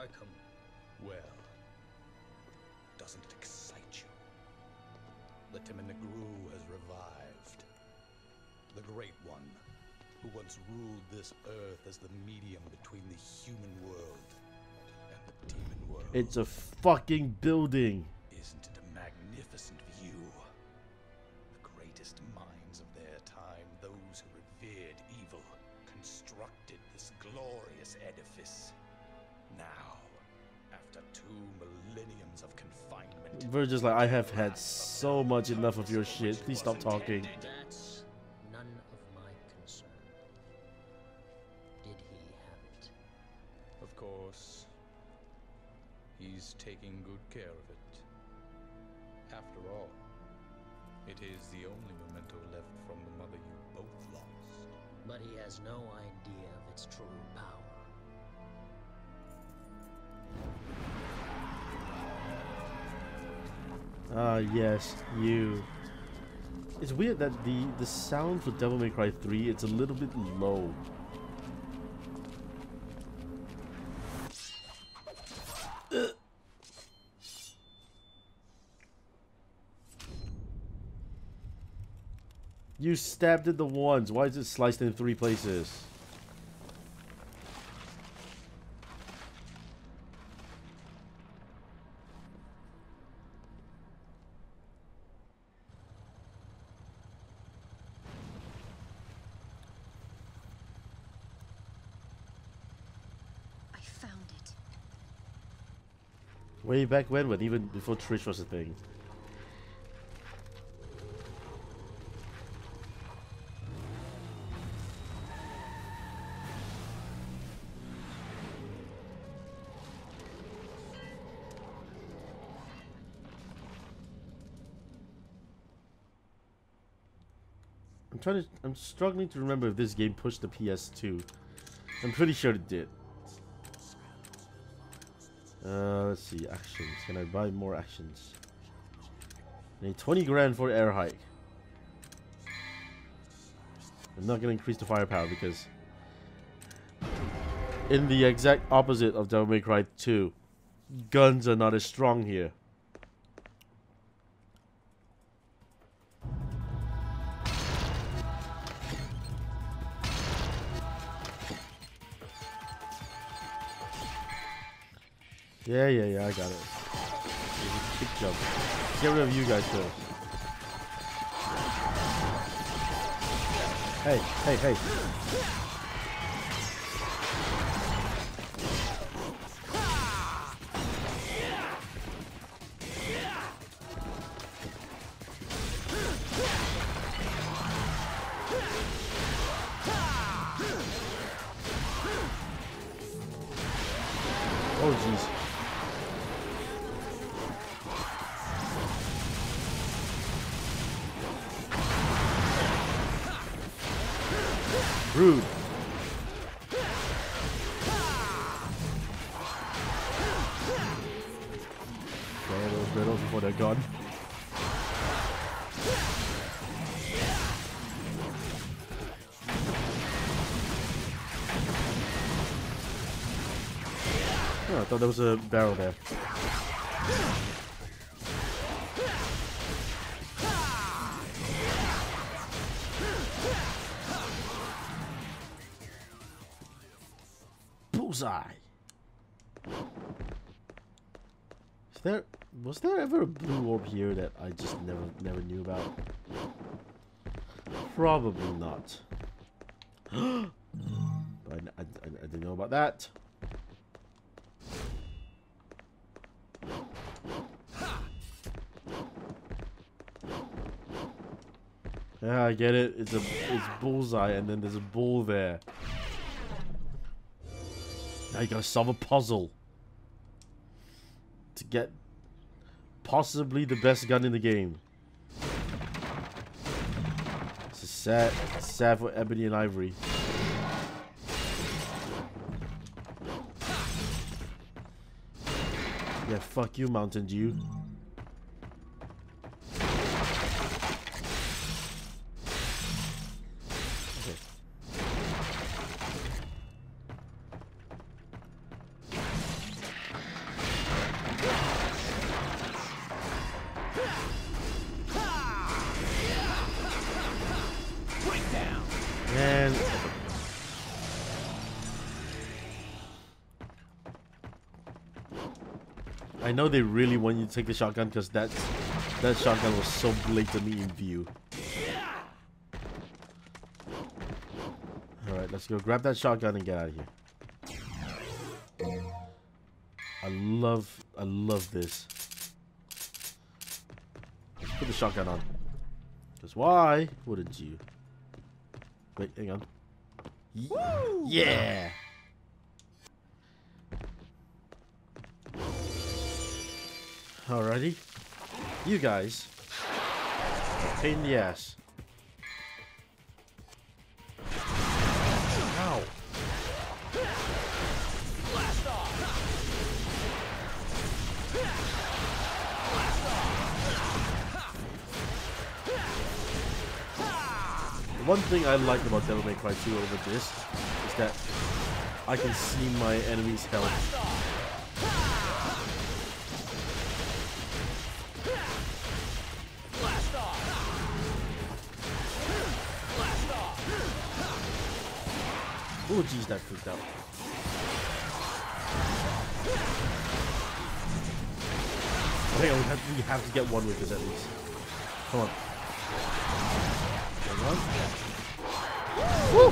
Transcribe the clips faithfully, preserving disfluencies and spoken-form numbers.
Arkham. Well, doesn't it excite you? The Timinagru has revived. The Great One, who once ruled this earth as the medium between the human world and the demon world. It's a fucking building. Isn't it a magnificent view? The greatest minds of their time, those who revered evil, constructed this glorious edifice. Now, after two millenniums of confinement, Virgil's like, I have had so much enough of your shit. Please stop talking. That's none of my concern. Did he have it? of course, he's taking good care of it. After all, it is the only memento left from the mother you both lost. But he has no idea of its true power. Ah, yes, you. It's weird that the the sound for Devil May Cry three, it's a little bit low. Ugh. You stabbed it the once. Why is it sliced in three places? I found it. Way back when, when even before Trish was a thing. I'm trying to. I'm struggling to remember if this game pushed the P S two. I'm pretty sure it did. Uh, let's see. Actions. Can I buy more actions? I need twenty grand for air hike. I'm not gonna increase the firepower because, in the exact opposite of Devil May Cry two, guns are not as strong here. Yeah, yeah, yeah, I got it. There's a kick jump. Get rid of you guys first. Hey, hey, hey. Oh, jeez. Rude. Okay, those riddles before they're gone. Oh, I thought there was a barrel there. Bullseye. Is there was there ever a blue orb here that I just never never knew about? Probably not. But I, I, I didn't know about that. Yeah, I get it. It's a it's bullseye, and then there's a bull there. Now you gotta solve a puzzle to get possibly the best gun in the game. It's a sad, sad for Ebony and Ivory. Yeah, fuck you, Mountain Dew. I know they really want you to take the shotgun because that that shotgun was so blatantly in view. Alright, let's go grab that shotgun and get out of here. I love, I love this. Let's put the shotgun on. Because why wouldn't you? Wait, hang on. Woo! Yeah! Alrighty. You guys. Pain in the ass. Ow. Blast off. One thing I like about Devil May Cry two over this is that I can see my enemy's health. Oh jeez, that freaked out. Okay, we have, we have to get one with this at least. Come on. Hang on. Woo!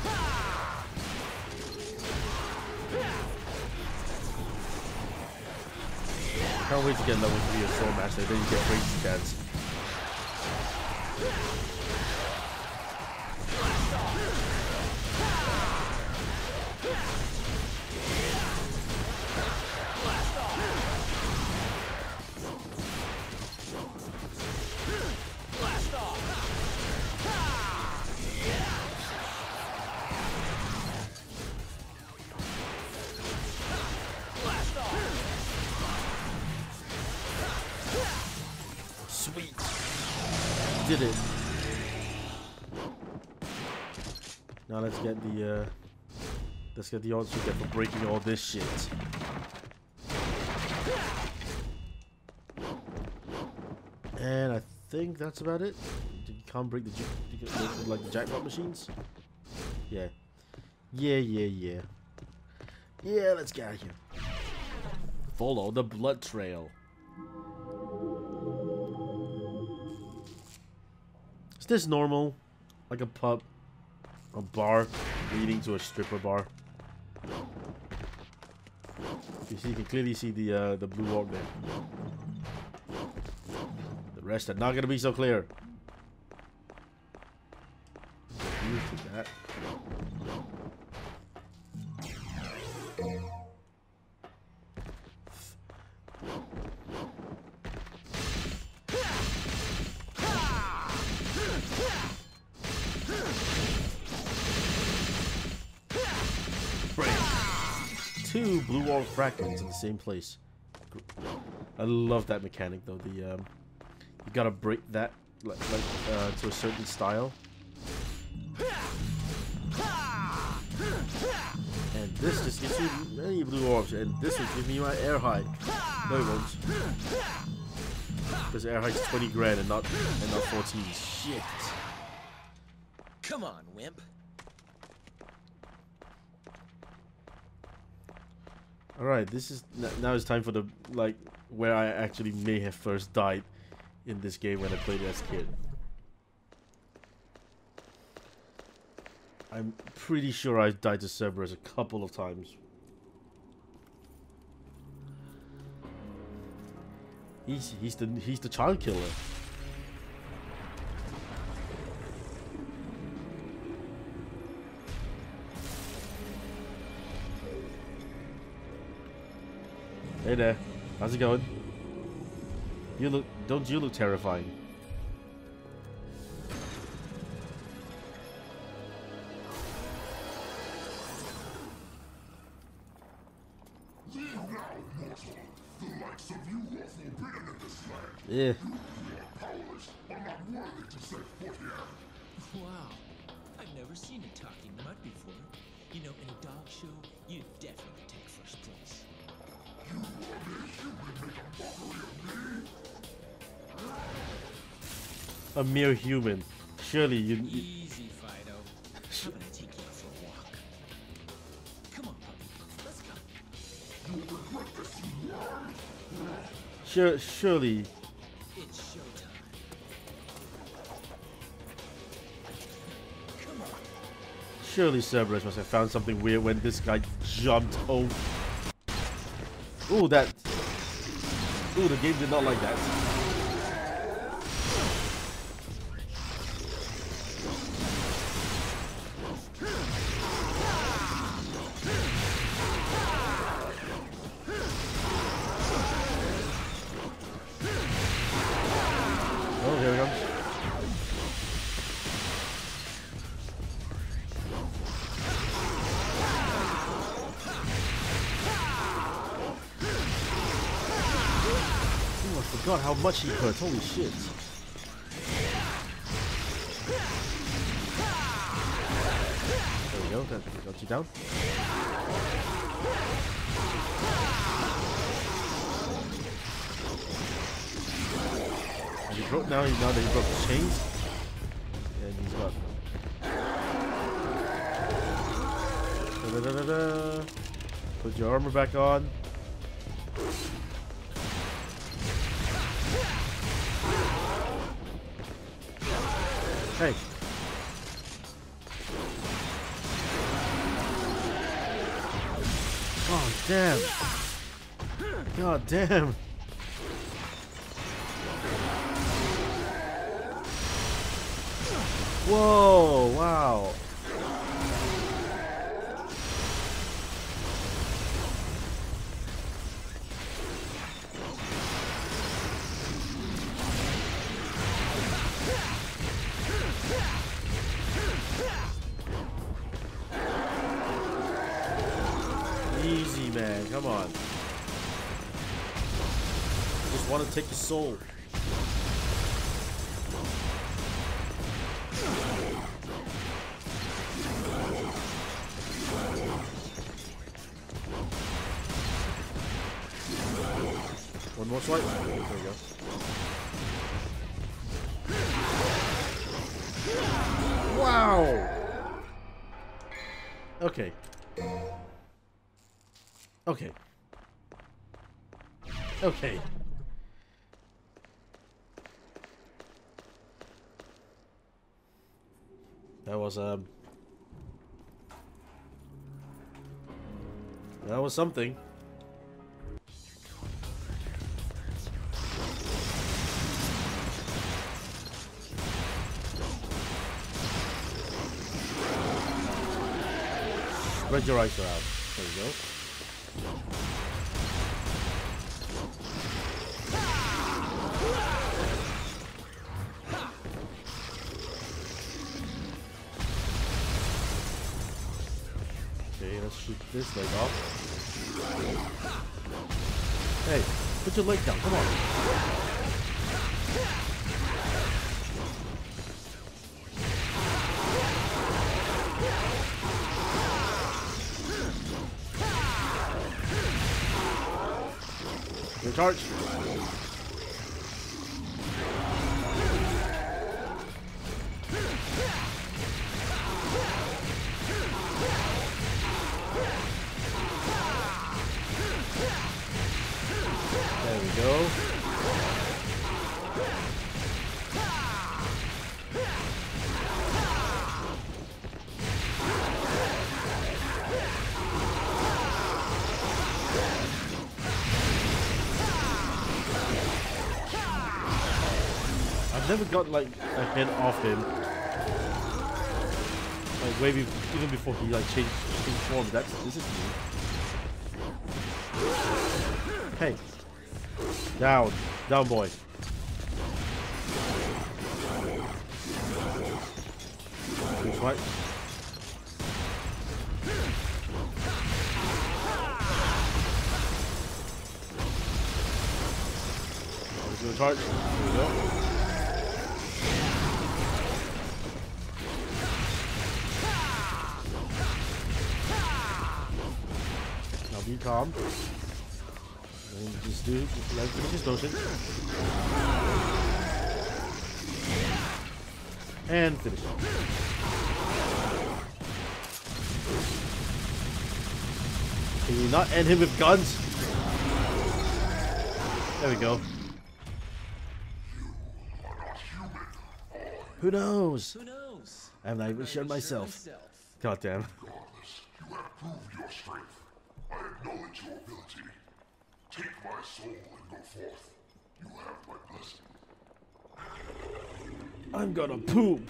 Can't wait to get level three of Sword Master, then you get Crazy Dance. Sweet. Did it. Now let's get the uh let's get the odds we get for breaking all this shit. And I think that's about it. You can't break the, the like the jackpot machines. Yeah. Yeah, yeah, yeah. Yeah, let's get out of here. Follow the blood trail. Is this normal? Like a pub? A bar leading to a stripper bar? You see, you can clearly see the uh, the blue walk there. The rest are not gonna be so clear. Used to that. Two blue wall fragments in the same place. I love that mechanic though. The um, you gotta break that like, like uh, to a certain style. And this just gives me many blue orbs, and this will give me my air height. No, it won't. Because air height's twenty grand and not and not fourteen. Shit. Come on, wimp. Alright, this is now it's time for the like where I actually may have first died in this game when I played it as a kid. I'm pretty sure I died to Cerberus a couple of times. He's he's the he's the child killer. Hey there, how's it going? You look, don't you look terrifying? Leave now, mortal. The likes of you are forbidden in this land. Yeah. You are powerless, are not worthy to set foot here. Wow, I've never seen a talking mud before. You know, in a dog show, you definitely take first place. You are mere human, make a mockery of me. A mere human. Surely you. you Easy, Fido. How about I take you for a walk? Come on, puppy. Let's go. You will regret this, you worm. Sure, surely, It's showtime. Come on. surely Cerberus must have found something weird when this guy jumped over. Ooh, that. Ooh, the game did not like that. Oh, here we go. Ooh, I forgot how much he hurt. Holy shit. There we go. That got you down. And he broke now. He now that he broke the chains, and he's got. Da, da, da, da, da. Put your armor back on. Hey. Oh damn. God damn. Whoa, wow. Easy, man. Come on. I just want to take your soul. One more swipe. There we go. Wow. Okay. Okay. Okay. That was um That was something. Spread your eyes out. There we go. Okay, let's shoot this leg off. Hey, put your leg down, come on. Your charge. There we go. I've never got like a hit off him. Like way be even before he like changed, changed form. That's this is new. Hey. Down. Down, boy. Good fight. I was gonna charge. There we go. Now be calm. And just do just let finish his motion. And finish. Can you not end him with guns? There we go. Who knows? Who knows? I have not even I'm shown not myself. sure myself. God damn. Regardless, you have proved your strength. I acknowledge your ability. Take my soul and go forth. You have my blessing. I'm gonna poop.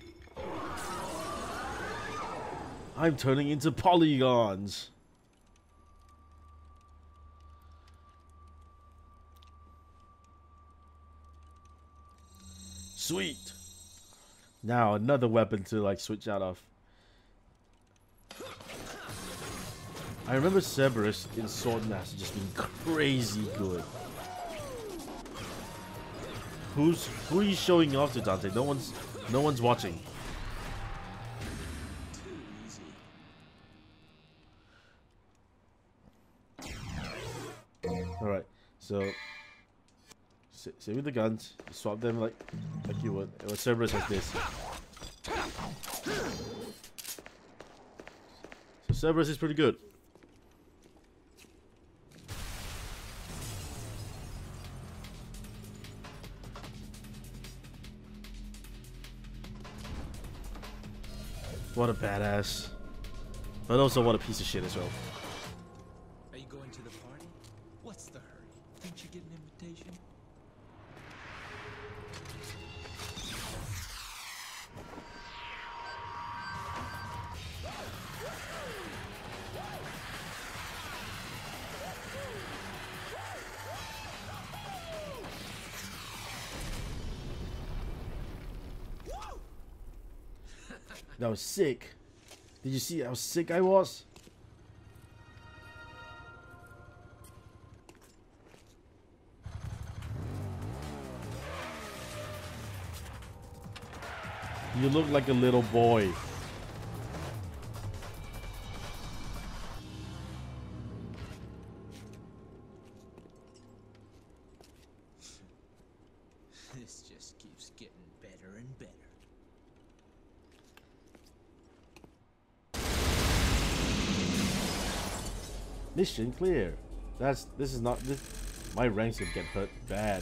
I'm turning into polygons. Sweet. Now another weapon to like switch out of. I remember Cerberus in Sword and Master just being crazy good. Who's who are you showing off to, Dante? No one's no one's watching. All right, so same with the guns. You swap them like like you would. With Cerberus like this. So Cerberus is pretty good. What a badass. But also what a piece of shit as well. Are you going to the party? What's the hurry? Didn't you get an invitation? That was sick. Did you see how sick I was? You look like a little boy. This just keeps getting better and better. Mission clear. That's this is not this. My ranks would get hurt bad.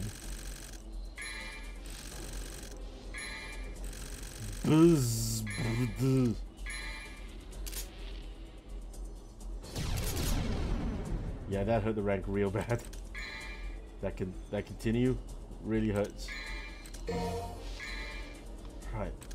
Buzz. Buzz. Yeah, that hurt the rank real bad. That can that continue really hurts. Right.